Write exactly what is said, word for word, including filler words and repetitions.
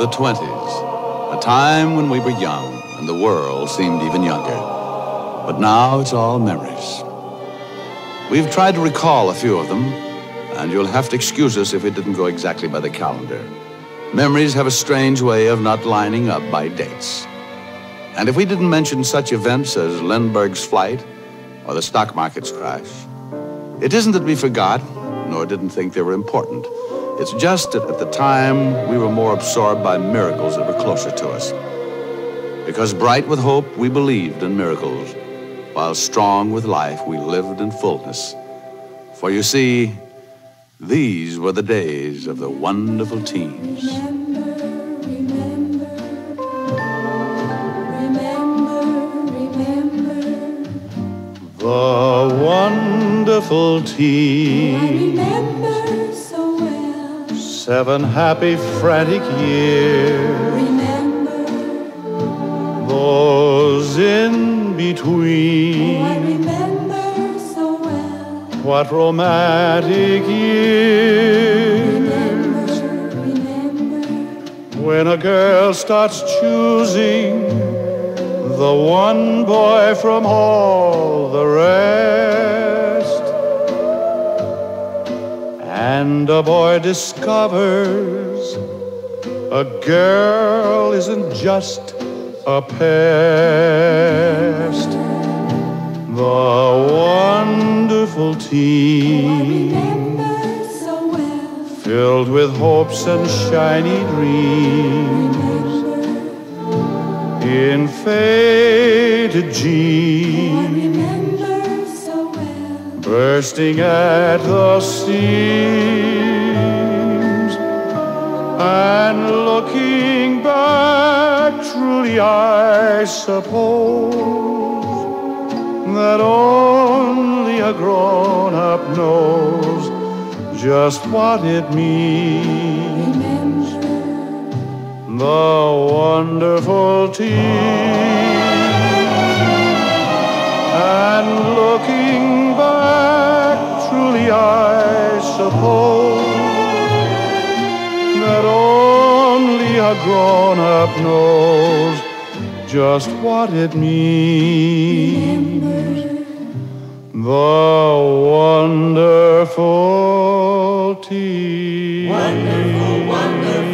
the twenties, a time when we were young and the world seemed even younger. But now it's all memories. We've tried to recall a few of them, and you'll have to excuse us if we didn't go exactly by the calendar. Memories have a strange way of not lining up by dates. And if we didn't mention such events as Lindbergh's flight or the stock market's crash, it isn't that we forgot, nor didn't think they were important. It's just that at the time, we were more absorbed by miracles that were closer to us. Because bright with hope, we believed in miracles, while strong with life, we lived in fullness. For you see, these were the days of the wonderful teens. Remember, remember, remember, remember. The wonderful teens. I remember so well. Seven happy, frantic years. Remember. Those in between. Oh, I remember so well. What romantic years. Remember, remember. When a girl starts choosing the one boy from all the rest, and a boy discovers a girl isn't just a pest. The wonderful teen, Oh, I remember so well. filled with hopes and shiny dreams, in faded Oh, I jeans, remember so well. bursting at the seams, and looking back, truly I suppose that only a grown-up knows just what it means. Remember. The wonderful teen, and looking back, truly I suppose that only a grown-up knows just what it means. The wonderful teen. Wonderful, wonderful.